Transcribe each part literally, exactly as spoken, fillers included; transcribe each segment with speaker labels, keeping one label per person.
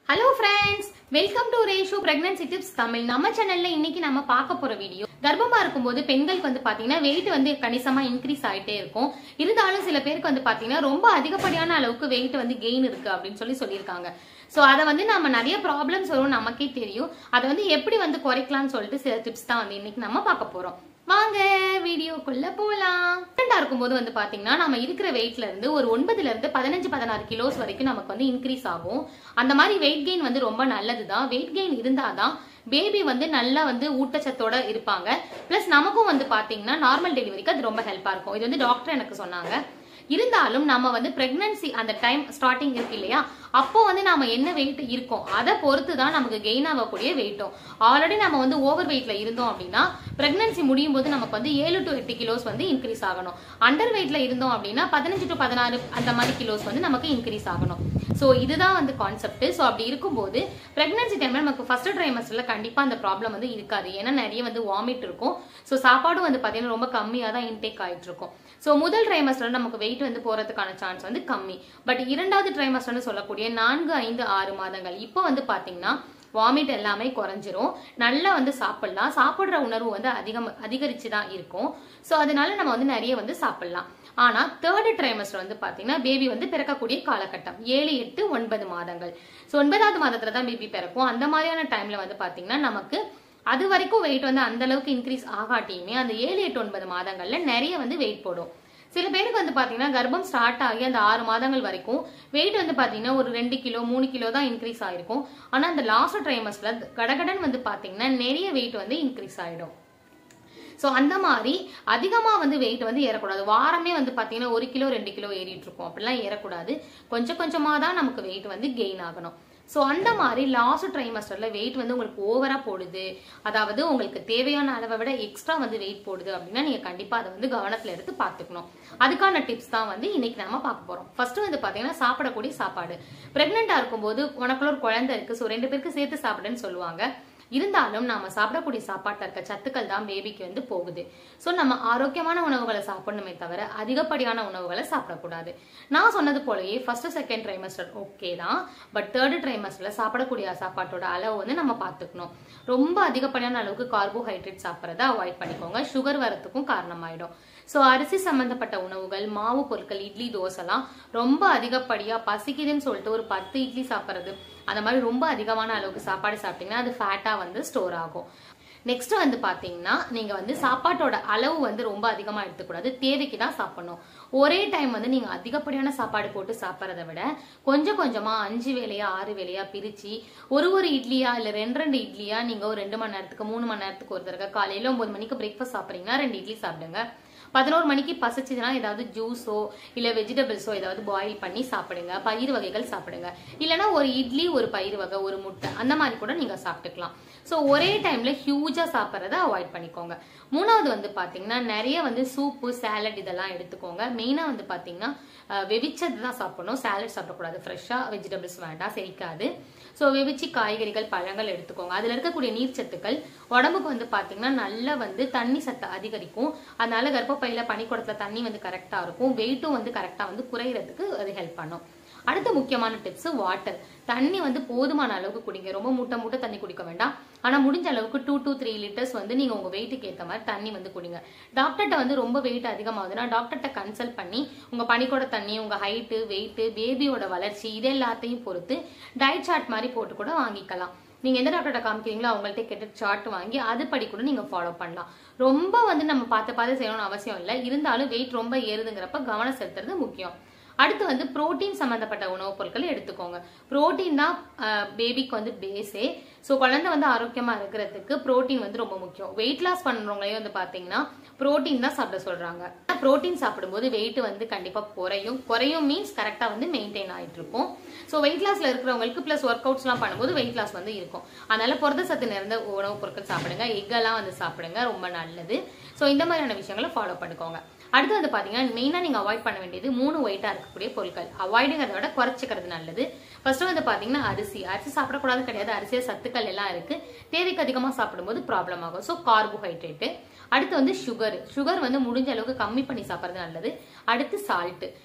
Speaker 1: Hello friends, welcome to Reshu Pregnancy Tips Tamil. நம்ம சேனல்ல இன்னைக்கு நாம பார்க்க போற வீடியோ கர்ப்பமா இருக்கும்போது பெண்களுக்கு வந்து பாத்தீங்கன்னா weight வந்து கணிசமா இன்க்ரீஸ் ஆயிட்டே இருக்கும். இருந்தாலும் சில பேருக்கு வந்து பாத்தீங்கன்னா ரொம்ப அதிகப்படியான அளவுக்கு weight வந்து கெயின் இருக்கு அப்படினு சொல்லி சொல்லிருக்காங்க. சோ அத வந்து நாம நிறைய ப்ராப்ளம்ஸ் வரும் நமக்கே தெரியும். அத வந்து எப்படி வந்து குறைக்கலாம்னு சொல்லிட்டு சில டிப்ஸ் தான் வந்து இன்னைக்கு நாம பார்க்க போறோம். வாங்க வீடியோக்குள்ள போலாம். பிரெக்னன்ட்டா இருக்கும்போது வந்து பாத்தீங்கன்னா நம்ம இருக்கிற வெயிட்ல இருந்து ஒரு ஒன்பதுல இருந்து பதினஞ்சு பதினாறு கிலோஸ் வரைக்கும் நமக்கு வந்து இன்க்ரீஸ் ஆகும். அந்த மாதிரி வெயிட் கெயின் வந்து ரொம்ப நல்லதுதான். வெயிட் கெயின் இருந்தாதான் பேபி வந்து நல்லா வந்து ஊட்டச்சத்தோட இருப்பாங்க. பிளஸ் நமக்கும் வந்து பாத்தீங்கன்னா நார்மல் டெலிவரிக்கு அது ரொம்ப ஹெல்ப்பா இருக்கும். இது வந்து டாக்டர் எனக்கு சொன்னாங்க. இருந்தாலும் நம்ம வந்து பிரெக்னன்சி அந்த டைம் ஸ்டார்டிங் இருக்கு இல்லையா, அப்போ வந்து நாம என்ன வெயிட் இருக்கோம் அதை பொறுத்து தான் நமக்கு கெயின் ஆகக்கூடிய வெயிட்டும். ஆல்ரெடி நம்ம வந்து ஓவர் வெயிட்ல இருந்தோம் அப்படின்னா பிரெக்னன்சி முடியும் போது நமக்கு வந்து ஏழு டு எட்டு கிலோஸ் வந்து இன்க்ரீஸ் ஆகணும். அண்டர் வெயிட்ல இருந்தோம் அப்படின்னா பதினஞ்சு டு பதினாறு அந்த மாதிரி கிலோஸ் வந்து நமக்கு இன்க்ரீஸ் ஆகணும். சோ இதுதான் வந்து கான்செப்ட். சோ அப்படி இருக்கும்போது பிரெக்னன்சி டைம்ல நமக்கு ஃபர்ஸ்ட் ட்ரைமஸ்டர்ல கண்டிப்பா அந்த ப்ராப்ளம் வந்து இருக்காது. ஏன்னா நிறைய வந்து வாமிட் இருக்கும். சோ சாப்பாடும் வந்து பாத்தீங்கன்னா ரொம்ப கம்மியா தான் இன்டேக் ஆயிட்டு இருக்கும். சோ முதல் ட்ரைமஸ்டர்ல நமக்கு வெயிட் வந்து போறதுக்கான சான்ஸ் வந்து கம்மி. பட் இரண்டாவது ட்ரைமஸ்டர்னு சொல்லக்கூடிய நான்கு ஐந்து ஆறு மாதங்கள் இப்போ வந்து பாத்தீங்கன்னா வாமிட் எல்லாமே குறைஞ்சிரும். நல்லா வந்து சாப்பிடலாம். சாப்பிடுற உணர்வு வந்து அதிகம் அதிகரிச்சு தான் இருக்கும். சோ அதனால நம்ம வந்து நிறைய வந்து சாப்பிடலாம். ஆனா தேர்ட் ட்ரைமஸ்டர் வந்து பாத்தீங்கன்னா பேபி வந்து பிறக்கக்கூடிய காலகட்டம் ஏழு எட்டு ஒன்பது மாதங்கள். சோ ஒன்பதாவது மாதத்துல தான் பேபி பிறக்கும். அந்த மாதிரியான டைம்ல வந்து பாத்தீங்கன்னா நமக்கு அது வரைக்கும் வெயிட் வந்து அந்த அளவுக்கு இன்க்ரீஸ் ஆகாட்டியுமே அந்த ஏழு எட்டு ஒன்பது மாதங்கள்ல நிறைய வந்து வெயிட் போடும். சில பேருக்கு வந்து பாத்தீங்கன்னா கர்ப்பம் ஸ்டார்ட் ஆகி அந்த ஆறு மாதங்கள் வரைக்கும் வெயிட் வந்து பாத்தீங்கன்னா ஒரு ரெண்டு கிலோ மூணு கிலோ தான் இன்க்ரீஸ் ஆயிருக்கும். ஆனா அந்த லாஸ்ட் ட்ரைமஸ்டர்ல கடகடன் வந்து பாத்தீங்கன்னா நிறைய வெயிட் வந்து இன்க்ரீஸ் ஆயிடும். சோ அந்த மாதிரி அதிகமா வந்து வெயிட் வந்து ஏறக்கூடாது. வாரமே வந்து பாத்தீங்கன்னா ஒரு கிலோ ரெண்டு கிலோ ஏறிட்டு இருக்கும். அப்படிலாம் ஏறக்கூடாது. கொஞ்சம் கொஞ்சமா தான் நமக்கு வெயிட் வந்து கெயின் ஆகணும். சோ அந்த மாதிரி லாஸ்ட் ட்ரைமஸ்டர்ல வெயிட் வந்து உங்களுக்கு ஓவரா போடுது, அதாவது உங்களுக்கு தேவையான அளவை விட எக்ஸ்ட்ரா வந்து வெயிட் போடுது அப்படின்னா நீங்க கண்டிப்பா அதை வந்து கவனத்துல எடுத்து பாத்துக்கணும். அதுக்கான டிப்ஸ் தான் வந்து இன்னைக்கு நாம பார்க்க போறோம். ஃபர்ஸ்ட் வந்து பாத்தீங்கன்னா சாப்பிடக்கூடிய சாப்பாடு. பிரெக்னெண்டா இருக்கும்போது உனக்குள்ள ஒரு குழந்தை இருக்கு, சோ ரெண்டு பேருக்கு சேர்த்து சாப்பிடுன்னு சொல்லுவாங்க. இருந்தாலும் நாம சாப்பிடக்கூடிய சாப்பாட்டுல இருக்க சத்துக்கள் தான் பேபிக்கு வந்து போகுது. சோ நம்ம ஆரோக்கியமான உணவுகளை சாப்பிடணுமே தவிர அதிகப்படியான உணவுகளை சாப்பிடக்கூடாது. நான் சொன்னது போலயே ஃபர்ஸ்ட் செகண்ட் ட்ரைமஸ்டர் ஓகே தான். பட் தேர்ட் ட்ரைமஸ்டர்ல சாப்பிடக்கூடிய சாப்பாட்டோட அளவு வந்து நம்ம பாத்துக்கணும். ரொம்ப அதிகப்படியான அளவுக்கு கார்போஹைட்ரேட் சாப்பிட்றத அவாய்ட் பண்ணிக்கோங்க. சுகர் வரத்துக்கும் காரணமாயிடும். சோ அரிசி சம்பந்தப்பட்ட உணவுகள், மாவு பொருட்கள், இட்லி தோசைலாம் ரொம்ப அதிகப்படியா பசிக்குதுன்னு சொல்லிட்டு ஒரு பத்து இட்லி சாப்பிட்றது, அந்த மாதிரி ரொம்ப அதிகமான அளவுக்கு சாப்பாடு சாப்பிட்டீங்கன்னா அது ஃபேட்டா வந்து ஸ்டோர் ஆகும். நெக்ஸ்ட் வந்து பாத்தீங்கன்னா நீங்க வந்து சாப்பாட்டோட அளவு வந்து ரொம்ப அதிகமா எடுத்துக்கூடாது. தேவைக்கு தான் சாப்பிடணும். ஒரே டைம் வந்து நீங்க அதிகப்படியான சாப்பாடு போட்டு சாப்பிட்றத விட கொஞ்சம் கொஞ்சமா அஞ்சு வேலையா ஆறு வேலையா பிரிச்சு ஒரு ஒரு இட்லியா இல்ல ரெண்டு ரெண்டு இட்லியா நீங்க ஒரு ரெண்டு மணி நேரத்துக்கு மூணு மணி நேரத்துக்கு ஒரு தடவை காலையில ஒன்பது மணிக்கு பிரேக்ஃபாஸ்ட் சாப்பிட்றீங்கன்னா ரெண்டு இட்லி சாப்பிடுங்க. பதினோரு மணிக்கு பசிச்சதுன்னா ஏதாவது ஜூஸோ இல்ல வெஜிடபிள்ஸோ ஏதாவது பாயில் பண்ணி சாப்பிடுங்க. பயிர் வகைகள் சாப்பிடுங்க. இல்லைன்னா ஒரு இட்லி ஒரு பயிர் வகை ஒரு முட்டை அந்த மாதிரி கூட நீங்க சாப்பிட்டுக்கலாம். சோ ஒரே டைம்ல ஹியூஜா சாப்பிட்றத அவாய்ட் பண்ணிக்கோங்க. மூணாவது வந்து பாத்தீங்கன்னா நிறைய வந்து சூப்பு சாலட் இதெல்லாம் எடுத்துக்கோங்க. மெயினா வந்து பாத்தீங்கன்னா வெவிச்சது தான் சாப்பிடணும். சாலட் சாப்பிடக்கூடாது. ஃப்ரெஷ்ஷா வெஜிடபிள்ஸ் வேண்டாம், செரிக்காது. சோ வெவிச்சு காய்கறிகள் பழங்கள் எடுத்துக்கோங்க. அதுல இருக்கக்கூடிய நீர் சத்துக்கள் உடம்புக்கு வந்து பாத்தீங்கன்னா நல்லா வந்து தண்ணி சத்து அதிகரிக்கும். அதனால கர்ப்பப்பையில பனிக்கூடத்துல தண்ணி வந்து கரெக்டா இருக்கும். வெயிட்டும் வந்து கரெக்டா வந்து குறையறதுக்கு அது ஹெல்ப் பண்ணும். அடுத்த முக்கியமான டிப்ஸ் வாட்டர். தண்ணி வந்து போதுமான அளவுக்கு குடிங்க. ரொம்ப மூட்டை மூட்டை தண்ணி குடிக்க வேண்டாம். ஆனா முடிஞ்ச அளவுக்கு டூ டு த்ரீ லிட்டர்ஸ் வந்து நீங்க உங்க வெயிட்டுக்கு ஏற்ற மாதிரி தண்ணி வந்து குடிங்க. டாக்டர்கிட்ட வந்து ரொம்ப வெயிட் அதிகமாகுதுன்னா டாக்டர்கிட்ட கன்சல்ட் பண்ணி உங்க பனிக்கூட தண்ணி, உங்க ஹைட்டு, வெயிட், பேபியோட வளர்ச்சி இது எல்லாத்தையும் பொறுத்து டயட் சார்ட் மாதிரி போட்டு கூட வாங்கிக்கலாம். நீங்க எந்த டாக்டர்கிட்ட காமிக்கிறீங்களோ அவங்கள்ட்ட கேட்டு சார்ட் வாங்கி அதுபடி கூட நீங்க ஃபாலோ பண்ணலாம். ரொம்ப வந்து நம்ம பார்த்து பார்த்து செய்யணும்னு அவசியம் இல்லை. இருந்தாலும் வெயிட் ரொம்ப ஏறுதுங்கிறப்ப கவனம் செலுத்துறது முக்கியம். அடுத்து வந்து புரோட்டீன் சம்பந்தப்பட்ட உணவுப் பொருட்களை எடுத்துக்கோங்க. புரோட்டீன் தான் பேபிக்கு வந்து பேஸே. ஸோ குழந்தை வந்து ஆரோக்கியமா இருக்கிறதுக்கு புரோட்டீன் வந்து ரொம்ப முக்கியம். வெயிட் லாஸ் பண்றவங்களே வந்து பாத்தீங்கன்னா புரோட்டீன் தான் சாப்பிட சொல்றாங்க. புரோட்டீன் சாப்பிடும்போது வெயிட் வந்து கண்டிப்பா குறையும். குறையும் மீன்ஸ் கரெக்டா வந்து மெயின்டைன் ஆயிட்டு இருக்கும். ஸோ வெயிட் லாஸ்ல இருக்கிறவங்களுக்கு பிளஸ் ஒர்க் அவுட்ஸ் எல்லாம் பண்ணும்போது வெயிட் லாஸ் வந்து இருக்கும். அதனால புரத சத்து நிறைந்த உணவுப் பொருட்கள் சாப்பிடுங்க. எக்கெல்லாம் வந்து சாப்பிடுங்க, ரொம்ப நல்லது. ஸோ இந்த மாதிரியான விஷயங்களை ஃபாலோ பண்ணிக்கோங்க. அடுத்து வந்து பாத்தீங்கன்னா மெயினா நீங்க அவாய்ட் பண்ண வேண்டியது மூணு ஒயிட்டா இருக்கக்கூடிய பொருட்கள். அவாய்டுங்கிறத விட குறைச்சிக்கிறது நல்லது. ஃபர்ஸ்ட் வந்து பாத்தீங்கன்னா அரிசி. அரிசி சாப்பிடக்கூடாது கிடையாது. அரிசிய சத்துக்கள் எல்லாம் இருக்கு. தேவைக்கு அதிகமா சாப்பிடும்போது ப்ராப்ளம் ஆகும். So carbohydrate. அடுத்து வந்து சுகர். சுகர் வந்து முடிஞ்ச அளவுக்கு கம்மி பண்ணி சாப்பிட்றது நல்லது. அடுத்து சால்ட்.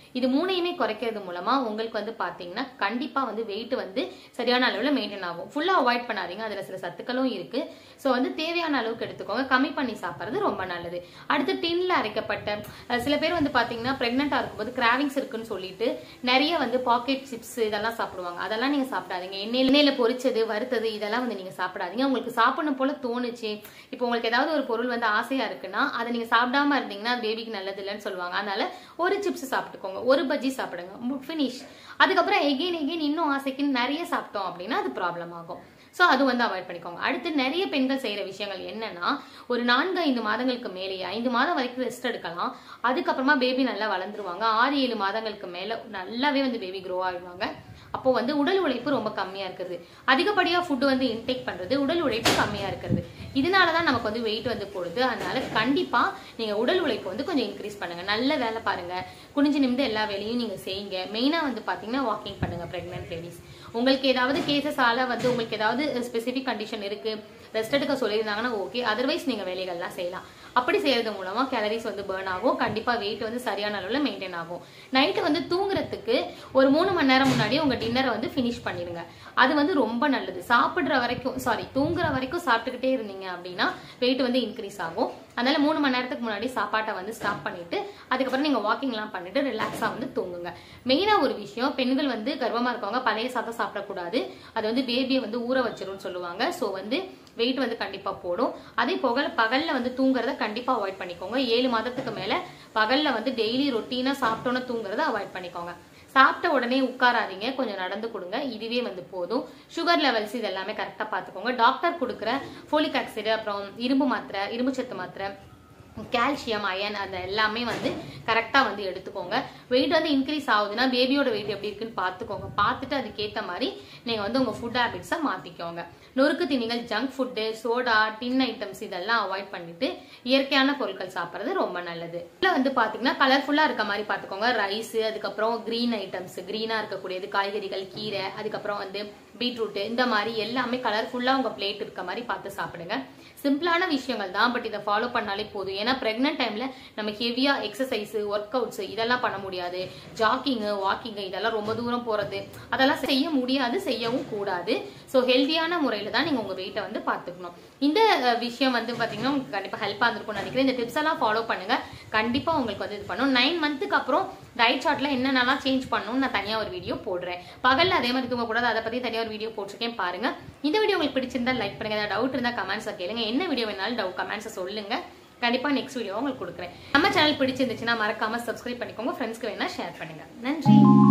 Speaker 1: இது மூணையுமே குறைக்கிறது மூலமா உங்களுக்கு வந்து பாத்தீங்கன்னா கண்டிப்பா வந்து வெயிட் வந்து சரியான அளவுல மெயின்டைன் ஆகும். ஃபுல்லா அவாய்ட் பண்ணாதீங்க, அதுல சில சத்துக்களும் இருக்கு. சோ வந்து தேவையான அளவுக்கு எடுத்துக்கோங்க, கம்மி பண்ணி சாப்பிடுறது ரொம்ப நல்லது. அடுத்து டின்ல அரைக்கப்பட்ட சில பேர் வந்து பாத்தீங்கன்னா பிரெக்னெண்டா இருக்கும்போது கிராவிங்ஸ் இருக்குன்னு சொல்லிட்டு நிறைய வந்து பாக்கெட் சிப்ஸ் இதெல்லாம் சாப்பிடுவாங்க. அதெல்லாம் நீங்க சாப்பிடாதீங்க. எண்ணெயில எண்ணெயில பொரிச்சது வறுத்தது இதெல்லாம் வந்து நீங்க சாப்பிடாதீங்க. உங்களுக்கு சாப்பிடணும் போல தோணுச்சு, இப்போ உங்களுக்கு ஏதாவது ஒரு பொருள் வந்து ஆசையா இருக்குன்னா அதை நீங்க சாப்பிடாம இருந்தீங்கன்னா பேபிக்கு நல்லது இல்லைன்னு சொல்லுவாங்க. அதனால ஒரு சிப்ஸ் சாப்பிட்டுக்கோங்க, ஒரு பஜ்ஜி சாப்பிடுங்க, பினிஷ். அதுக்கப்புறம் எகெயின் எகெயின் இன்னும் ஆசைக்கு நிறைய சாப்பிட்டோம் அப்படின்னா அது ப்ராப்ளம் ஆகும். சோ அது வந்து அவாய்ட் பண்ணிக்கோங்க. அடுத்து நிறைய பெண்கள் செய்யற விஷயங்கள் என்னன்னா, ஒரு நான்கு ஐந்து மாதங்களுக்கு மேலேயே ஐந்து மாதம் வரைக்கும் ரெஸ்ட் எடுக்கலாம். அதுக்கப்புறமா பேபி நல்லா வளர்ந்துருவாங்க. ஆறு ஏழு மாதங்களுக்கு மேல நல்லாவே வந்து பேபி க்ரோ ஆகிடுவாங்க. அப்போ வந்து உடல் உழைப்பு ரொம்ப கம்மியா இருக்குது. அதிகப்படியா ஃபுட் வந்து இன்டேக் பண்றது உடல் உழைப்பு கம்மியா இருக்கிறது. இதனாலதான் நமக்கு வந்து வெயிட் வந்து போடுது. அதனால கண்டிப்பா நீங்க உடல் உழைப்பு வந்து கொஞ்சம் இன்க்ரீஸ் பண்ணுங்க. நல்ல வேலை பாருங்க, குனிஞ்சு நிமிந்து எல்லா வேலையும் நீங்க செய்யுங்க. மெயினா வந்து பாத்தீங்கன்னா வாக்கிங் பண்ணுங்க. பிரெக்னன்ட் லேடிஸ் உங்களுக்கு ஏதாவது கேசஸ் ஆல வந்து உங்களுக்கு ஏதாவது ஸ்பெசிபிக் கண்டிஷன் இருக்கு, ரெஸ்ட் எடுக்க சொல்லியிருந்தாங்கன்னா ஓகே, அதர்வைஸ் நீங்க வேலைகள்லாம் செய்யலாம். அப்படி செய்யறது மூலமா கேலரிஸ் வந்து பர்ன் ஆகும். கண்டிப்பா வெயிட் வந்து சரியான அளவுல மெயின்டைன் ஆகும். நைட்டு வந்து தூங்குறதுக்கு ஒரு மூணு மணி நேரம் முன்னாடி உங்க டின்னரை வந்து பினிஷ் பண்ணிருங்க. அது வந்து ரொம்ப நல்லது. சாப்பிடுற வரைக்கும் சாரி தூங்குற வரைக்கும் சாப்பிட்டுக்கிட்டே இருந்தீங்க அப்படின்னா வெயிட் வந்து இன்க்ரீஸ் ஆகும். அதனால மூணு மணி நேரத்துக்கு முன்னாடி சாப்பாட்டை வந்து ஸ்டாப் பண்ணிட்டு அதுக்கப்புறம் நீங்க வாக்கிங் எல்லாம் பண்ணிட்டு ரிலாக்ஸா வந்து தூங்குங்க. மெயினா ஒரு விஷயம், பெண்கள் வந்து கர்ப்பமா இருக்கவங்க பழைய சாதம் சாப்பிடக்கூடாது. அது வந்து பேபியை வந்து ஊற வச்சிரும்னு சொல்லுவாங்க. சோ வந்து வெயிட் வந்து கண்டிப்பா போடும். அதே போக பகல்ல வந்து தூங்குறத கண்டிப்பா அவாய்ட் பண்ணிக்கோங்க. ஏழு மாதத்துக்கு மேல பகல்ல வந்து டெய்லி ரொட்டீனா சாப்பிட்டோன்னு தூங்குறத அவாய்ட் பண்ணிக்கோங்க. சாப்பிட்ட உடனே உட்காராதீங்க, கொஞ்சம் நடந்து கொடுங்க, இதுவே வந்து போதும். சுகர் லெவல்ஸ் இது எல்லாமே கரெக்டா பாத்துக்கோங்க. டாக்டர் கொடுக்குற ஃபோலிக் ஆசிட், அப்புறம் இரும்பு மாத்திரை, இரும்பு சத்து மாத்திரை, கால்சியம், அயன் அது எல்லாமே வந்து கரெக்டா வந்து எடுத்துக்கோங்க. வெயிட் வந்து இன்க்ரீஸ் ஆகுதுன்னா பேபியோட வெயிட் எப்படி இருக்குன்னு பாத்துக்கோங்க. பார்த்துட்டு அதுக்கேற்ற மாதிரி நீங்க வந்து உங்க ஃபுட் ஹேபிட்ஸை மாத்திக்கோங்க. நொறுக்கு தீனிகள், junk food, soda, tin items இதெல்லாம் அவாய்ட் பண்ணிட்டு இயற்கையான பொருட்கள் சாப்பிட்றது ரொம்ப நல்லது. இதுல வந்து பாத்தீங்கன்னா கலர்ஃபுல்லா இருக்க மாதிரி பாத்துக்கோங்க. ரைஸ், அதுக்கப்புறம் கிரீன் ஐட்டம்ஸ், கிரீனா இருக்கக்கூடியது, காய்கறிகள், கீரை, அதுக்கப்புறம் வந்து பீட்ரூட், இந்த மாதிரி எல்லாமே கலர்ஃபுல்லா உங்க பிளேட் இருக்க மாதிரி பார்த்து சாப்பிடுங்க. சிம்பிளான விஷயங்கள் தான், பட் இதை ஃபாலோ பண்ணாலே போதும். ஏன்னா பிரெக்னன்ட் டைம்ல நம்ம ஹெவியா எக்ஸசைஸ், ஒர்க் அவுட்ஸ் இதெல்லாம் பண்ண முடியாது. ஜாக்கிங், வாக்கிங் இதெல்லாம் ரொம்ப தூரம் போறது அதெல்லாம் செய்ய முடியாது, செய்யவும் கூடாது. ஸோ ஹெல்தியான முறையில தான் நீங்க உங்க வெயிட்டை வந்து பாத்துக்கணும். இந்த விஷயம் வந்து பாத்தீங்கன்னா உங்களுக்கு கண்டிப்பா ஹெல்ப்பா இருந்திருக்கும்னு நினைக்கிறேன். இந்த டிப்ஸ் எல்லாம் ஃபாலோ பண்ணுங்க, கண்டிப்பா உங்களுக்கு வந்து இது பண்ணும். நைன் மந்த்துக்கு அப்புறம் டயட் சார்ட்ல என்னென்னலாம் சேஞ்ச் பண்ணணும்னு நான் தனியா ஒரு வீடியோ போடுறேன். பகல்ல அதே மாதிரி தூங்க கூடாது, அதை பத்தி தனியா ஒரு வீடியோ போட்டிருக்கேன், பாருங்க. இந்த வீடியோ உங்களுக்கு பிடிச்சிருந்தா லைக் பண்ணுங்க. ஏதாவது டவுட் இருந்தா கமெண்ட்ஸ் கேளுங்க. என்ன வீடியோ வேணாலும் டவுட் கமெண்ட்ஸ் சொல்லுங்க, கண்டிப்பா நெக்ஸ்ட் வீடியோ உங்களுக்கு கொடுக்குறேன். நம்ம சேனல் பிடிச்சிருந்துச்சுன்னா மறக்காம சப்ஸ்கிரைப் பண்ணிக்கோங்க. ஃப்ரெண்ட்ஸ்க்கு வேணா ஷேர் பண்ணுங்க. நன்றி.